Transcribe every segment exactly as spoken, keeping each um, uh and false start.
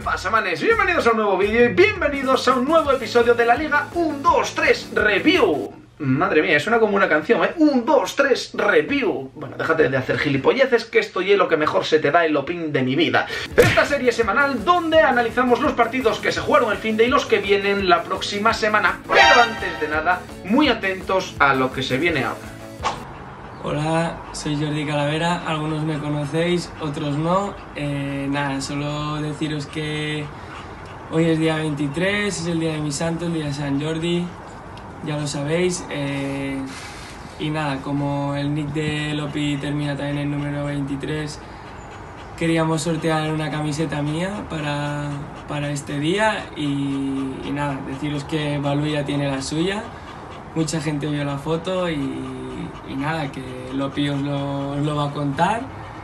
pasa, manes? Bienvenidos a un nuevo vídeo y bienvenidos a un nuevo episodio de la Liga uno dos tres Review. Madre mía, suena como una canción, ¿eh? uno dos tres Review. Bueno, déjate de hacer gilipolleces, que esto es lo que mejor se te da el opin de mi vida. Esta serie semanal donde analizamos los partidos que se jugaron el finde y los que vienen la próxima semana. Pero antes de nada, muy atentos a lo que se viene ahora. Hola, soy Jordi Calavera, algunos me conocéis, otros no. Eh, nada, solo deciros que hoy es día veintitrés, es el día de mi santo, el día de San Jordi, ya lo sabéis. Eh, y nada, como el nick de Lopi termina también en número veintitrés, queríamos sortear una camiseta mía para, para este día y, y nada, deciros que Balú ya tiene la suya. Mucha gente vio la foto y, y nada, que Lopi os lo, os lo va a contar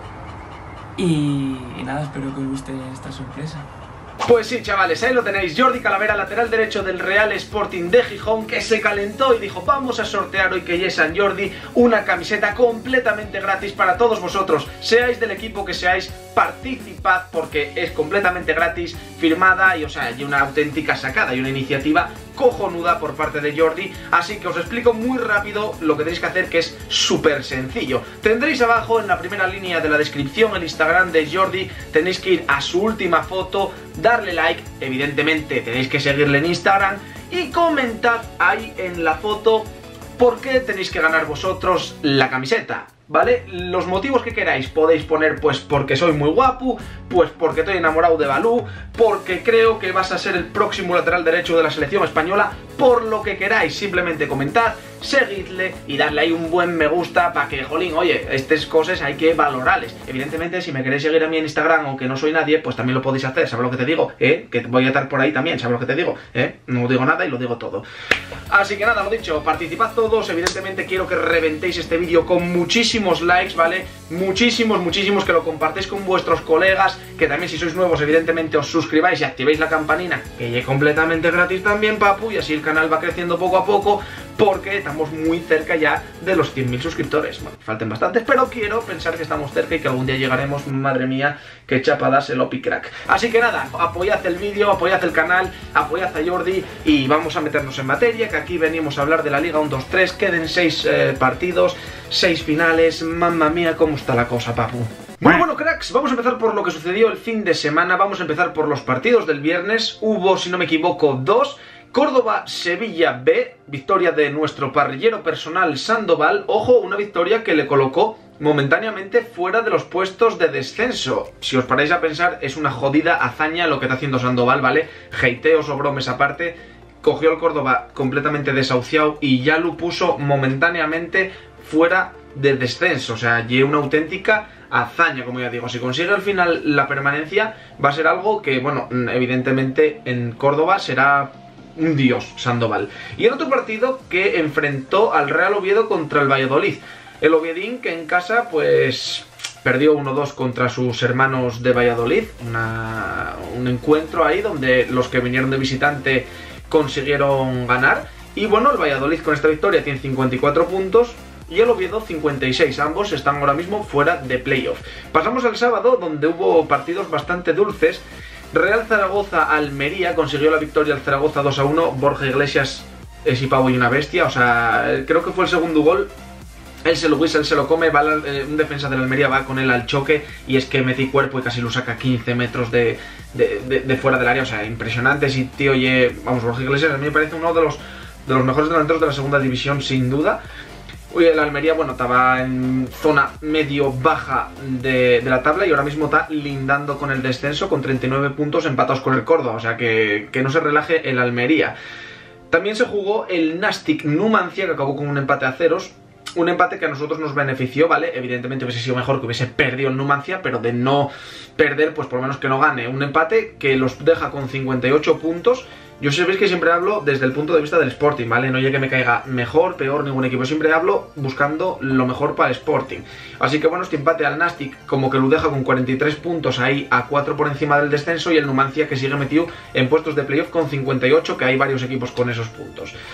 y, y nada, espero que os guste esta sorpresa. Pues sí, chavales, ahí lo tenéis, Jordi Calavera, lateral derecho del Real Sporting de Gijón, que se calentó y dijo: vamos a sortear hoy que es San Jordi una camiseta completamente gratis para todos vosotros, seáis del equipo que seáis, participad porque es completamente gratis, firmada y o sea, hay una auténtica sacada y una iniciativa cojonuda por parte de Jordi. Así que os explico muy rápido lo que tenéis que hacer, que es súper sencillo. Tendréis abajo en la primera línea de la descripción el Instagram de Jordi, tenéis que ir a su última foto, darle like, evidentemente tenéis que seguirle en Instagram y comentad ahí en la foto por qué tenéis que ganar vosotros la camiseta, ¿vale? Los motivos que queráis podéis poner, pues porque soy muy guapo, pues porque estoy enamorado de Balú, porque creo que vas a ser el próximo lateral derecho de la selección española, por lo que queráis, simplemente comentad, seguidle y darle ahí un buen me gusta para que, jolín, oye, estas cosas hay que valorarles. Evidentemente, si me queréis seguir a mí en Instagram, aunque no soy nadie, pues también lo podéis hacer, ¿sabes lo que te digo? ¿Eh? Que voy a estar por ahí también, ¿sabes lo que te digo? ¿Eh? No digo nada y lo digo todo. Así que nada, lo dicho, participad todos, evidentemente quiero que reventéis este vídeo con muchísimos likes, ¿vale? Muchísimos, muchísimos, que lo compartáis con vuestros colegas, que también si sois nuevos, evidentemente os suscribáis y activéis la campanina, que es completamente gratis también, papu, y así el canal va creciendo poco a poco, porque estamos muy cerca ya de los cien mil suscriptores. Bueno, falten bastantes, pero quiero pensar que estamos cerca y que algún día llegaremos. Madre mía, qué chapadas el Opi Crack. Así que nada, apoyad el vídeo, apoyad el canal, apoyad a Jordi y vamos a meternos en materia, que aquí venimos a hablar de la Liga uno dos tres, queden seis eh, partidos, seis finales. Mamma mía, cómo está la cosa, papu. Bueno, bueno, cracks, vamos a empezar por lo que sucedió el fin de semana. Vamos a empezar por los partidos del viernes. Hubo, si no me equivoco, dos. Córdoba-Sevilla B, victoria de nuestro parrillero personal Sandoval. Ojo, una victoria que le colocó momentáneamente fuera de los puestos de descenso. Si os paráis a pensar, es una jodida hazaña lo que está haciendo Sandoval, ¿vale? Hateos o bromes aparte, cogió al Córdoba completamente desahuciado y ya lo puso momentáneamente fuera de descenso. O sea, y una auténtica hazaña, como ya digo. Si consigue al final la permanencia, va a ser algo que, bueno, evidentemente en Córdoba será un dios, Sandoval. Y el otro partido que enfrentó al Real Oviedo contra el Valladolid. El Oviedín, que en casa pues perdió uno dos contra sus hermanos de Valladolid. Una, un encuentro ahí donde los que vinieron de visitante consiguieron ganar. Y bueno, el Valladolid con esta victoria tiene cincuenta y cuatro puntos y el Oviedo cincuenta y seis. Ambos están ahora mismo fuera de playoff. Pasamos al sábado, donde hubo partidos bastante dulces. Real Zaragoza-Almería, consiguió la victoria al Zaragoza dos a uno. Borja Iglesias es y pavo y una bestia, o sea, creo que fue el segundo gol. Él se lo guisa, él se lo come, va la, eh, un defensa de la Almería va con él al choque y es que metí cuerpo y casi lo saca quince metros de, de, de, de fuera del área, o sea, impresionante. Sí, tío, oye, vamos, Borja Iglesias a mí me parece uno de los, de los mejores delanteros de la segunda división, sin duda. Uy, el Almería, bueno, estaba en zona medio-baja de, de la tabla y ahora mismo está lindando con el descenso con treinta y nueve puntos empatados con el Córdoba, o sea que, que no se relaje el Almería. También se jugó el Nastic Numancia, que acabó con un empate a ceros. Un empate que a nosotros nos benefició, ¿vale? Evidentemente hubiese sido mejor que hubiese perdido el Numancia, pero de no perder, pues por lo menos que no gane. Un empate que los deja con cincuenta y ocho puntos. Yo sabéis que siempre hablo desde el punto de vista del Sporting, ¿vale? No llegue que me caiga mejor, peor, ningún equipo. Siempre hablo buscando lo mejor para el Sporting. Así que bueno, este empate al Nastic como que lo deja con cuarenta y tres puntos ahí a cuatro por encima del descenso. Y el Numancia que sigue metido en puestos de playoff con cincuenta y ocho, que hay varios equipos con esos puntos.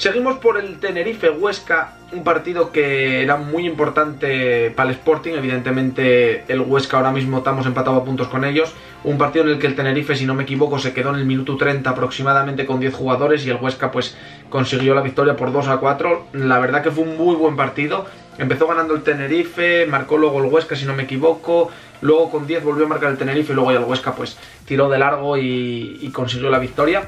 Seguimos por el Tenerife-Huesca, un partido que era muy importante para el Sporting. Evidentemente el Huesca ahora mismo estamos empatados a puntos con ellos. Un partido en el que el Tenerife, si no me equivoco, se quedó en el minuto treinta aproximadamente con diez jugadores y el Huesca pues consiguió la victoria por dos a cuatro. La verdad que fue un muy buen partido. Empezó ganando el Tenerife, marcó luego el Huesca si no me equivoco. Luego con diez volvió a marcar el Tenerife y luego ya el Huesca pues tiró de largo y, y consiguió la victoria.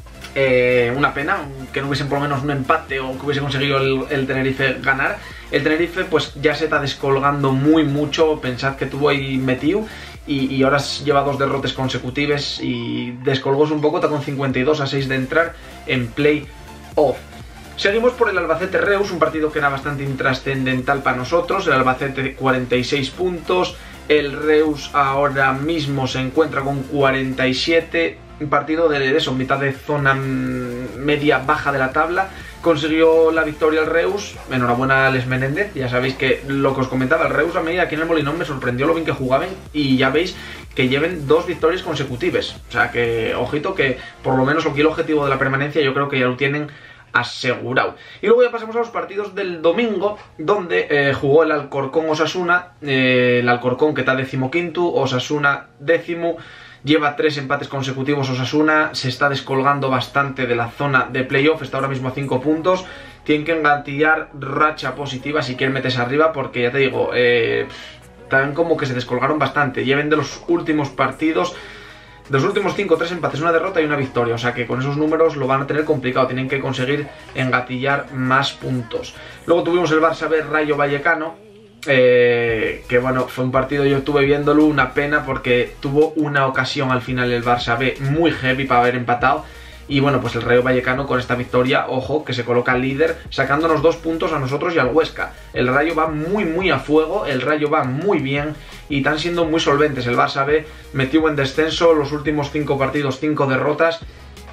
Eh, una pena que no hubiesen por lo menos un empate o que hubiese conseguido el, el Tenerife ganar. El Tenerife pues ya se está descolgando muy mucho. Pensad que tuvo ahí metido y, y ahora lleva dos derrotes consecutivas y descolgóse un poco, está con cincuenta y dos a seis de entrar en play-off. Seguimos por el Albacete-Reus, un partido que era bastante intrascendental para nosotros. El Albacete cuarenta y seis puntos, el Reus ahora mismo se encuentra con cuarenta y siete. Un partido de eso, mitad de zona media baja de la tabla. Consiguió la victoria el Reus. Enhorabuena a Alex Menéndez. Ya sabéis que lo que os comentaba, el Reus a mí aquí en el Molinón me sorprendió lo bien que jugaban. Y ya veis que lleven dos victorias consecutivas. O sea que, ojito, que por lo menos aquí el objetivo de la permanencia yo creo que ya lo tienen asegurado. Y luego ya pasamos a los partidos del domingo, donde eh, jugó el Alcorcón Osasuna. eh, El Alcorcón que está decimoquinto, Osasuna décimo. Lleva tres empates consecutivos Osasuna, se está descolgando bastante de la zona de playoff, está ahora mismo a cinco puntos. Tienen que engatillar racha positiva si quieren meterse arriba, porque ya te digo, eh, también como que se descolgaron bastante. Lleven de los últimos partidos, de los últimos cinco, tres empates, una derrota y una victoria. O sea que con esos números lo van a tener complicado, tienen que conseguir engatillar más puntos. Luego tuvimos el Barça B Rayo Vallecano. Eh, que bueno, fue un partido, yo estuve viéndolo, una pena porque tuvo una ocasión al final el Barça B muy heavy para haber empatado. Y bueno, pues el Rayo Vallecano con esta victoria, ojo, que se coloca líder, sacándonos dos puntos a nosotros y al Huesca. El Rayo va muy muy a fuego, el Rayo va muy bien y están siendo muy solventes. El Barça B metió en descenso, los últimos cinco partidos, cinco derrotas.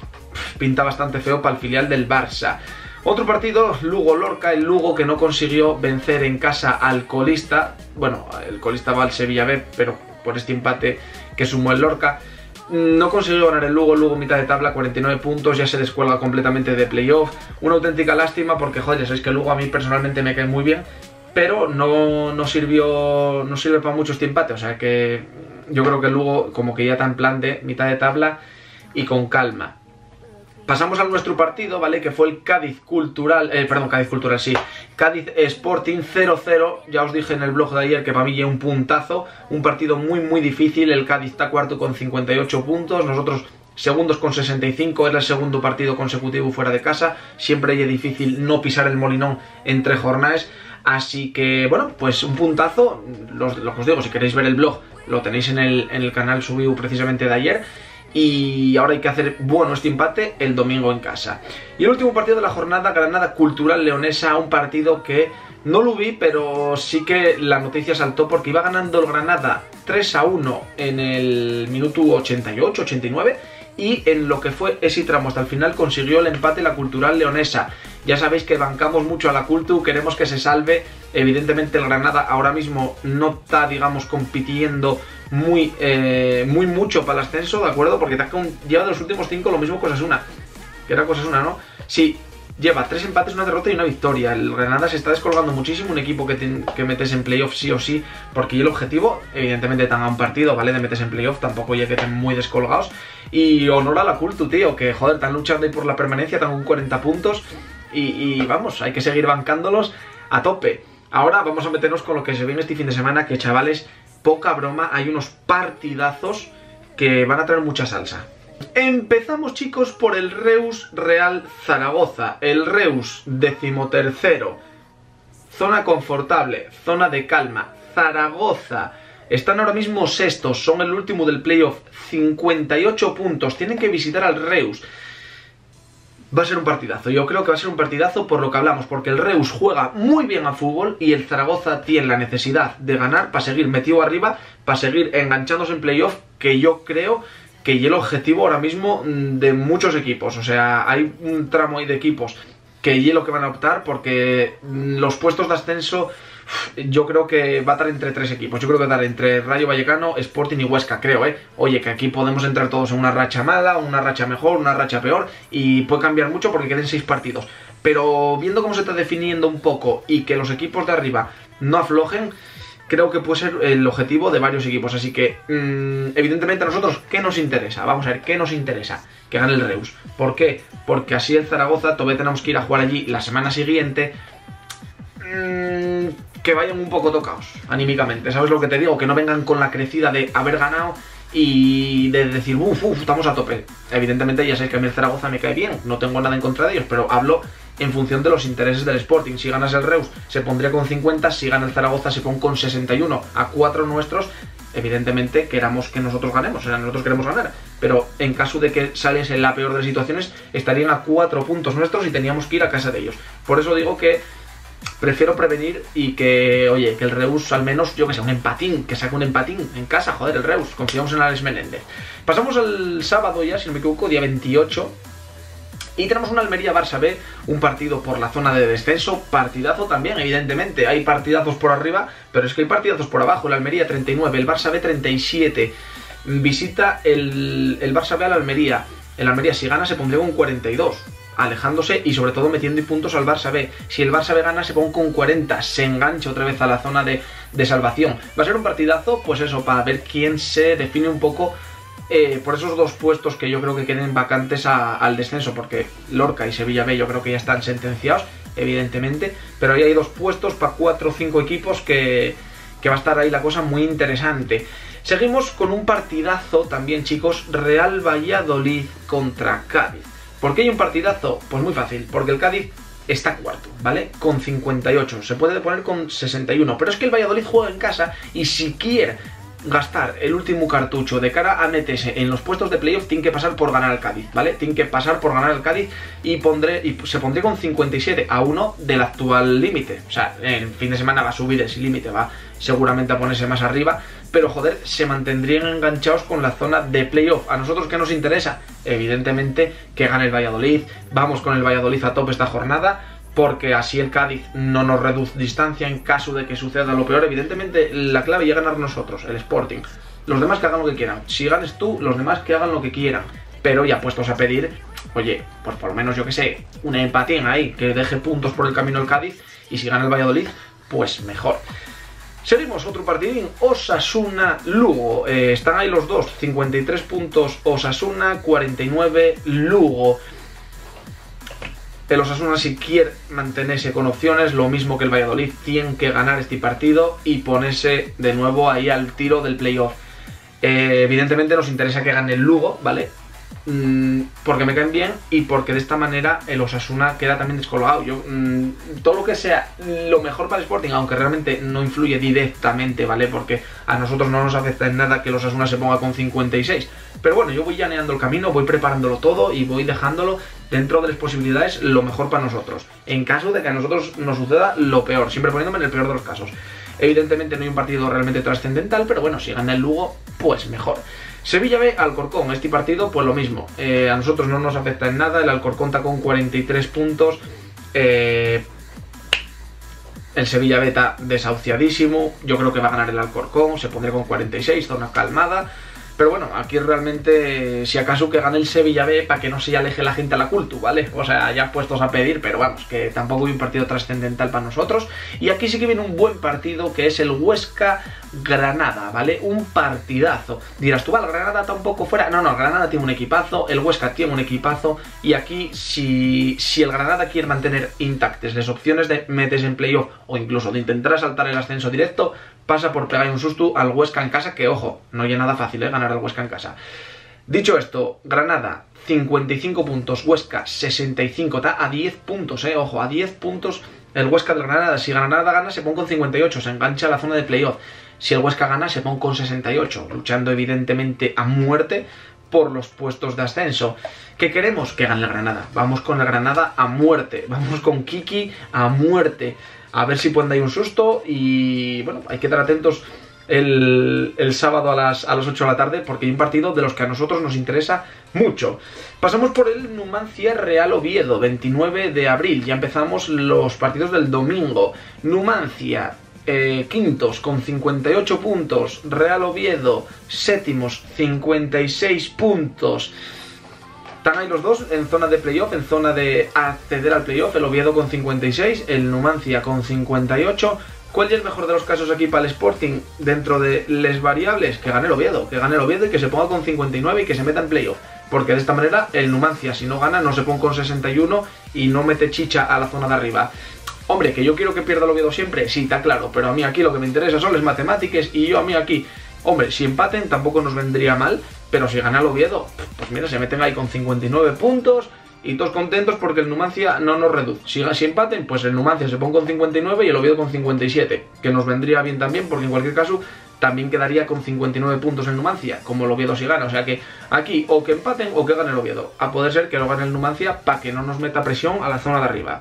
Pinta bastante feo para el filial del Barça. Otro partido, Lugo-Lorca, el Lugo que no consiguió vencer en casa al colista. Bueno, el colista va al Sevilla B, pero por este empate que sumó el Lorca. No consiguió ganar el Lugo, el Lugo mitad de tabla, cuarenta y nueve puntos, ya se descuelga completamente de playoff. Una auténtica lástima porque, joder, ya sabéis que el Lugo a mí personalmente me cae muy bien, pero no, no sirvió, no sirve para mucho este empate. O sea que yo creo que el Lugo como que ya está en plan de mitad de tabla y con calma. Pasamos a nuestro partido, ¿vale? Que fue el Cádiz Cultural, eh, perdón, Cádiz Cultural, sí. Cádiz Sporting cero cero. Ya os dije en el blog de ayer que para mí ya un puntazo. Un partido muy, muy difícil. El Cádiz está cuarto con cincuenta y ocho puntos. Nosotros segundos con sesenta y cinco. Era el segundo partido consecutivo fuera de casa. Siempre es difícil no pisar el Molinón entre jornadas. Así que, bueno, pues un puntazo. Lo, lo que os digo, si queréis ver el blog, lo tenéis en el, en el canal subido precisamente de ayer. Y ahora hay que hacer bueno este empate el domingo en casa. Y el último partido de la jornada, Granada Cultural Leonesa, un partido que no lo vi, pero sí que la noticia saltó porque iba ganando el Granada tres a uno en el minuto ochenta y ocho, ochenta y nueve. Y en lo que fue ese tramo hasta el final consiguió el empate la Cultural Leonesa. Ya sabéis que bancamos mucho a la Cultu, queremos que se salve. Evidentemente el Granada ahora mismo no está, digamos, compitiendo muy, eh, muy mucho para el ascenso, ¿de acuerdo? Porque lleva de los últimos cinco lo mismo que Osasuna. Que era Osasuna, ¿no? Sí, lleva tres empates, una derrota y una victoria. El Granada se está descolgando muchísimo, un equipo que, te, que metes en playoff sí o sí, porque el objetivo, evidentemente, tan a un partido, ¿vale? De metes en playoff, tampoco ya que estén muy descolgados. Y honor a la Cultu, tío, que joder, están luchando ahí por la permanencia, están con cuarenta puntos. Y, y vamos, hay que seguir bancándolos a tope. Ahora vamos a meternos con lo que se viene este fin de semana, que chavales, poca broma, hay unos partidazos que van a traer mucha salsa. Empezamos, chicos, por el Reus Real Zaragoza. El Reus, decimotercero. Zona confortable, zona de calma. Zaragoza. Están ahora mismo sextos, son el último del playoff. cincuenta y ocho puntos. Tienen que visitar al Reus. Va a ser un partidazo, yo creo que va a ser un partidazo por lo que hablamos, porque el Reus juega muy bien a fútbol y el Zaragoza tiene la necesidad de ganar para seguir metido arriba, para seguir enganchándose en playoff, que yo creo que es el objetivo ahora mismo de muchos equipos. O sea, hay un tramo ahí de equipos que es lo que van a optar, porque los puestos de ascenso yo creo que va a estar entre tres equipos. Yo creo que va a estar entre Rayo Vallecano, Sporting y Huesca, creo, ¿eh? Oye, que aquí podemos entrar todos en una racha mala, una racha mejor, una racha peor, y puede cambiar mucho porque queden seis partidos. pero viendo cómo se está definiendo un poco y que los equipos de arriba no aflojen, creo que puede ser el objetivo de varios equipos. Así que, mmm, evidentemente a nosotros, ¿qué nos interesa? Vamos a ver, ¿qué nos interesa? Que gane el Reus. ¿Por qué? Porque así el Zaragoza todavía tenemos que ir a jugar allí la semana siguiente. Mmm, que vayan un poco tocados anímicamente, ¿sabes lo que te digo? Que no vengan con la crecida de haber ganado y de decir, uff, uff, estamos a tope. Evidentemente ya sabéis que a mí el Zaragoza me cae bien, no tengo nada en contra de ellos, pero hablo en función de los intereses del Sporting. Si ganas el Reus se pondría con cincuenta, si gana el Zaragoza se pone con sesenta y uno, a cuatro nuestros. Evidentemente queramos que nosotros ganemos, o sea, nosotros queremos ganar, pero en caso de que saliese en la peor de las situaciones, estarían a cuatro puntos nuestros y teníamos que ir a casa de ellos. Por eso digo que prefiero prevenir y que, oye, que el Reus al menos, yo que sé, un empatín, que saque un empatín en casa, joder, el Reus, confiamos en Alex Menéndez. Pasamos al sábado ya, si no me equivoco, día veintiocho, y tenemos un Almería-Barça B, un partido por la zona de descenso, partidazo también, evidentemente, hay partidazos por arriba, pero es que hay partidazos por abajo, el Almería treinta y nueve, el Barça B treinta y siete, visita el, el Barça B al Almería, el Almería si gana se pondría con cuarenta y dos, alejándose y sobre todo metiendo puntos al Barça B. Si el Barça B gana se pone con cuarenta, se engancha otra vez a la zona de, de salvación. Va a ser un partidazo, pues eso, para ver quién se define un poco eh, por esos dos puestos que yo creo que queden vacantes a, al descenso, porque Lorca y Sevilla B yo creo que ya están sentenciados, evidentemente, pero ahí hay dos puestos para cuatro o cinco equipos que, que va a estar ahí la cosa muy interesante. Seguimos con un partidazo también, chicos, Real Valladolid contra Cádiz. ¿Por qué hay un partidazo? Pues muy fácil, porque el Cádiz está cuarto, ¿vale? Con cincuenta y ocho, se puede poner con sesenta y uno, pero es que el Valladolid juega en casa y si quiere gastar el último cartucho de cara a meterse en los puestos de playoff, tiene que pasar por ganar al Cádiz, ¿vale? Tiene que pasar por ganar al Cádiz y, pondré, y se pondría con cincuenta y siete a uno del actual límite. O sea, en fin de semana va a subir ese límite, va seguramente a ponerse más arriba, pero joder, se mantendrían enganchados con la zona de playoff. ¿A nosotros qué nos interesa? Evidentemente que gane el Valladolid, vamos con el Valladolid a tope esta jornada, porque así el Cádiz no nos reduce distancia en caso de que suceda lo peor. Evidentemente la clave es ganar nosotros, el Sporting. Los demás que hagan lo que quieran. Si ganes tú, los demás que hagan lo que quieran. Pero ya puestos a pedir, oye, pues por lo menos yo que sé, un empatín ahí, que deje puntos por el camino el Cádiz, y si gana el Valladolid, pues mejor. Seguimos, otro partidín, Osasuna-Lugo. Eh, están ahí los dos, cincuenta y tres puntos Osasuna, cuarenta y nueve Lugo. El Osasuna, si quiere mantenerse con opciones, lo mismo que el Valladolid, tienen que ganar este partido y ponerse de nuevo ahí al tiro del playoff. Eh, evidentemente nos interesa que gane el Lugo, ¿vale? Mm, porque me caen bien y porque de esta manera el Osasuna queda también descolgado. Yo, mm, todo lo que sea lo mejor para el Sporting, aunque realmente no influye directamente, ¿vale? Porque a nosotros no nos afecta en nada que el Osasuna se ponga con cincuenta y seis. Pero bueno, yo voy llaneando el camino, voy preparándolo todo y voy dejándolo dentro de las posibilidades lo mejor para nosotros. En caso de que a nosotros nos suceda lo peor, siempre poniéndome en el peor de los casos. Evidentemente no hay un partido realmente trascendental, pero bueno, si gana el Lugo, pues mejor. Sevilla B, Alcorcón, este partido pues lo mismo, eh, a nosotros no nos afecta en nada, el Alcorcón está con cuarenta y tres puntos, eh, el Sevilla B está desahuciadísimo, yo creo que va a ganar el Alcorcón, se pondría con cuarenta y seis, zona calmada, pero bueno, aquí realmente, si acaso que gane el Sevilla B para que no se aleje la gente a la cultu, ¿vale? O sea, ya puestos a pedir, pero vamos, que tampoco hay un partido trascendental para nosotros. Y aquí sí que viene un buen partido, que es el Huesca-Granada, ¿vale? Un partidazo. Dirás tú, vale, Granada está un poco fuera. No, no, Granada tiene un equipazo, el Huesca tiene un equipazo, y aquí, si, si el Granada quiere mantener intactas las opciones de metes en playoff, o incluso de intentar saltar el ascenso directo, pasa por pegar un susto al Huesca en casa, que ojo, no hay nada fácil, ¿eh? Ganar al Huesca en casa. Dicho esto, Granada cincuenta y cinco puntos, Huesca sesenta y cinco, está a diez puntos, eh, ojo, a diez puntos el Huesca del Granada. Si Granada gana se pone con cincuenta y ocho, se engancha a la zona de playoff. Si el Huesca gana se pone con sesenta y ocho, luchando evidentemente a muerte por los puestos de ascenso. ¿Qué queremos? Que gane el Granada. Vamos con el Granada a muerte, vamos con Kiki a muerte. A ver si pueden dar un susto y bueno, hay que estar atentos el, el sábado a las, a las ocho de la tarde, porque hay un partido de los que a nosotros nos interesa mucho. Pasamos por el Numancia Real Oviedo, veintinueve de abril, ya empezamos los partidos del domingo. Numancia, eh, quintos con cincuenta y ocho puntos, Real Oviedo, séptimos, cincuenta y seis puntos. Están ahí los dos en zona de playoff, en zona de acceder al playoff. El Oviedo con cincuenta y seis, el Numancia con cincuenta y ocho. ¿Cuál es el mejor de los casos aquí para el Sporting dentro de les variables? Que gane el Oviedo, que gane el Oviedo y que se ponga con cincuenta y nueve y que se meta en playoff. Porque de esta manera el Numancia, si no gana, no se pone con sesenta y uno y no mete chicha a la zona de arriba. Hombre, que yo quiero que pierda el Oviedo siempre, sí, está claro, pero a mí aquí lo que me interesa son las matemáticas y yo a mí aquí, hombre, si empaten tampoco nos vendría mal, pero si gana el Oviedo, pues mira, se meten ahí con cincuenta y nueve puntos y todos contentos porque el Numancia no nos reduce. Si, si empaten, pues el Numancia se pone con cincuenta y nueve y el Oviedo con cincuenta y siete, que nos vendría bien también porque en cualquier caso también quedaría con cincuenta y nueve puntos el Numancia, como el Oviedo si gana. O sea que aquí o que empaten o que gane el Oviedo. A poder ser que lo gane el Numancia para que no nos meta presión a la zona de arriba.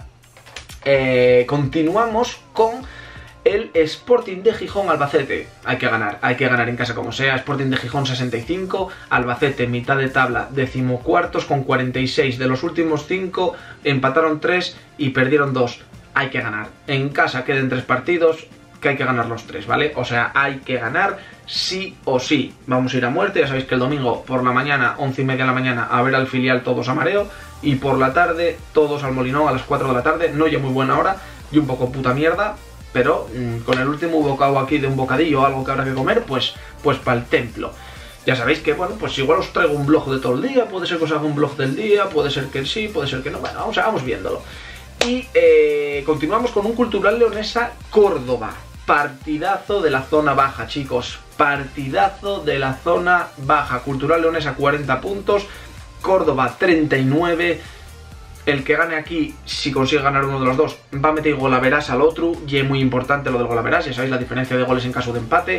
Eh, continuamos con el Sporting de Gijón Albacete. Hay que ganar, hay que ganar en casa como sea. Sporting de Gijón sesenta y cinco, Albacete mitad de tabla, decimocuartos con cuarenta y seis. De los últimos cinco empataron tres y perdieron dos. Hay que ganar. En casa queden tres partidos, que hay que ganar los tres, ¿vale? O sea, hay que ganar sí o sí. Vamos a ir a muerte, ya sabéis que el domingo por la mañana, once y media de la mañana, a ver al filial todos a mareo, y por la tarde todos al Molinón a las cuatro de la tarde, no ya muy buena hora y un poco puta mierda, pero mmm, con el último bocado aquí de un bocadillo o algo que habrá que comer, pues, pues para el templo. Ya sabéis que, bueno, pues igual os traigo un blog de todo el día, puede ser que os haga un blog del día, puede ser que sí, puede ser que no, bueno, vamos, vamos viéndolo. Y eh, continuamos con un Cultural Leonesa Córdoba. Partidazo de la zona baja, chicos. Partidazo de la zona baja. Cultural Leonesa cuarenta puntos, Córdoba treinta y nueve. El que gane aquí, si consigue ganar uno de los dos, va a meter golaveras al otro. Y es muy importante lo del golaveras, ya sabéis la diferencia de goles en caso de empate.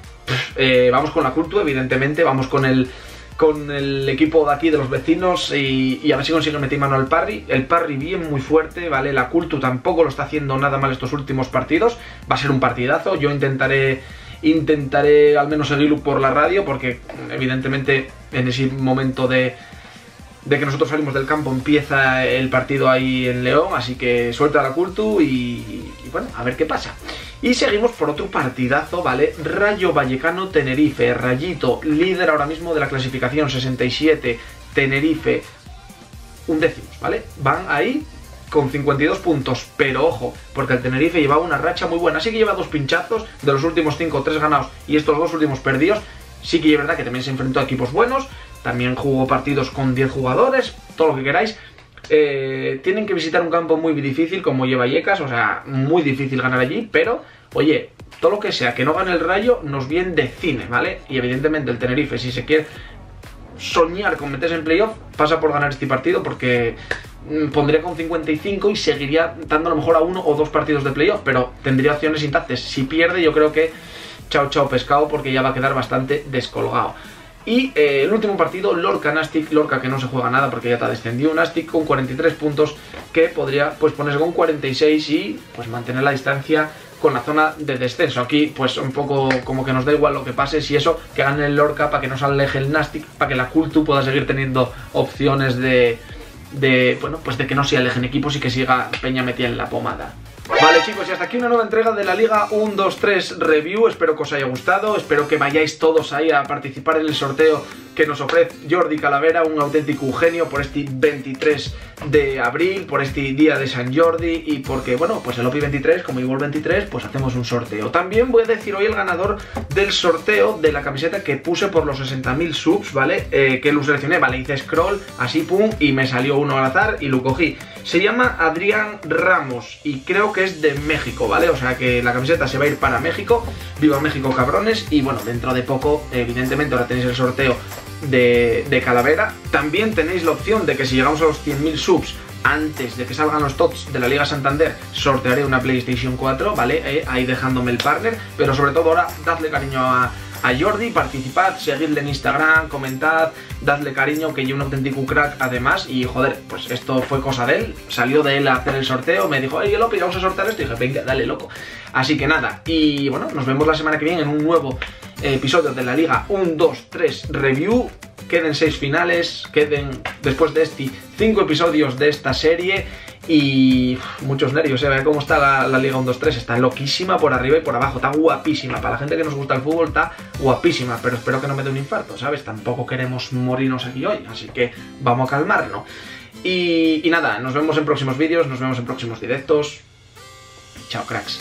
Eh, vamos con la Cultu, evidentemente. Vamos con el... con el equipo de aquí, de los vecinos, y, y a ver si consigue meter mano al Parry. El Parry bien muy fuerte, ¿vale? La Cultu tampoco lo está haciendo nada mal estos últimos partidos. Va a ser un partidazo. Yo intentaré, intentaré al menos seguirlo por la radio, porque evidentemente en ese momento de, de que nosotros salimos del campo empieza el partido ahí en León, así que suelta la Cultu y, y bueno, a ver qué pasa. Y seguimos por otro partidazo, ¿vale? Rayo Vallecano Tenerife, Rayito, líder ahora mismo de la clasificación, sesenta y siete, Tenerife, undécimos, ¿vale? Van ahí con cincuenta y dos puntos, pero ojo, porque el Tenerife llevaba una racha muy buena, sí que lleva dos pinchazos, de los últimos cinco, tres ganados y estos dos últimos perdidos, sí que es verdad que también se enfrentó a equipos buenos, también jugó partidos con diez jugadores, todo lo que queráis. Eh, tienen que visitar un campo muy difícil como lleva Vallecas, o sea, muy difícil ganar allí, pero, oye, todo lo que sea que no gane el Rayo nos viene de cine, ¿vale? Y evidentemente el Tenerife, si se quiere soñar con meterse en playoff, pasa por ganar este partido porque mmm, pondría con cincuenta y cinco y seguiría dando a lo mejor a uno o dos partidos de playoff, pero tendría opciones intactas. Si pierde yo creo que chao chao pescado porque ya va a quedar bastante descolgado. Y eh, el último partido, Lorca Nastic, Lorca que no se juega nada porque ya está descendido, Nastic con cuarenta y tres puntos que podría pues ponerse con cuarenta y seis y pues mantener la distancia con la zona de descenso. Aquí pues un poco como que nos da igual lo que pase, si eso, que gane el Lorca para que no se aleje el Nastic, para que la Cultu pueda seguir teniendo opciones de, de, bueno, pues de que no se alejen equipos y que siga Peña metida en la pomada. Vale chicos, y hasta aquí una nueva entrega de la Liga uno dos tres Review. Espero que os haya gustado, espero que vayáis todos ahí a participar en el sorteo que nos ofrece Jordi Calavera, un auténtico genio, por este veintitrés de abril, por este día de San Jordi y porque, bueno, pues el O P I veintitrés, como igual veintitrés, pues hacemos un sorteo. También voy a decir hoy el ganador del sorteo de la camiseta que puse por los sesenta mil subs, ¿vale? Eh, que lo seleccioné, vale, hice scroll, así pum, y me salió uno al azar y lo cogí. Se llama Adrián Ramos y creo que es de México, ¿vale? O sea que la camiseta se va a ir para México. ¡Viva México, cabrones! Y bueno, dentro de poco, evidentemente, ahora tenéis el sorteo de, de Calavera. También tenéis la opción de que si llegamos a los cien mil subs antes de que salgan los tots de la Liga Santander, sortearé una PlayStation cuatro, ¿vale? Eh, ahí dejándome el partner. Pero sobre todo ahora, dadle cariño a... a Jordi, participad, seguidle en Instagram, comentad, dadle cariño, que yo un auténtico crack además. Y joder, pues esto fue cosa de él, salió de él a hacer el sorteo, me dijo, oye Lopi, vamos a sortear esto, y dije, venga, dale loco. Así que nada, y bueno, nos vemos la semana que viene en un nuevo eh, episodio de la Liga uno dos tres Review. Queden seis finales, queden después de este cinco episodios de esta serie. Y uf, muchos nervios, ¿eh? Ve cómo está la, la Liga uno dos tres, está loquísima por arriba y por abajo, está guapísima. Para la gente que nos gusta el fútbol está guapísima, pero espero que no me dé un infarto, ¿sabes? Tampoco queremos morirnos aquí hoy, así que vamos a calmarnos. Y, y nada, nos vemos en próximos vídeos, nos vemos en próximos directos. Chao, cracks.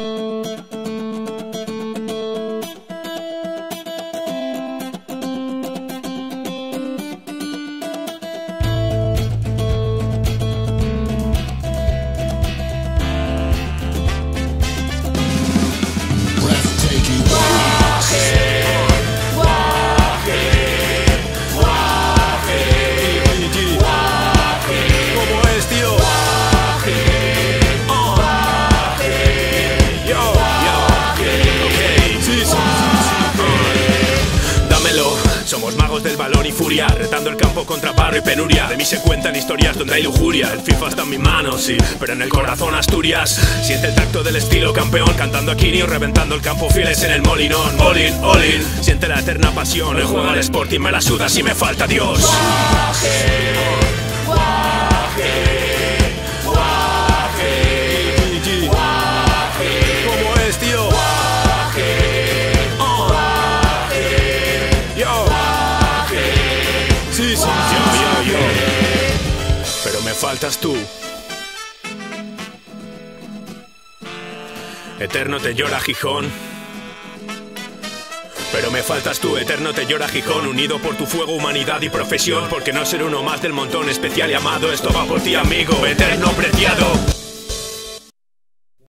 Somos magos del balón y furia, retando el campo contra barro y penuria. De mí se cuentan historias donde hay lujuria. El FIFA está en mis manos, sí, pero en el corazón Asturias. Siente el tacto del estilo campeón, cantando a Kini o reventando el campo fieles en el molinón. All in, all in, siente la eterna pasión. El juego al Sporting me la suda si me falta Dios. Guaje, guaje, guaje, guaje. ¿Cómo es, tío? Pero me faltas tú. Eterno te llora Gijón. Pero me faltas tú, eterno te llora Gijón. Unido por tu fuego, humanidad y profesión. Porque no ser uno más del montón especial y amado. Esto va por ti, amigo, eterno preciado.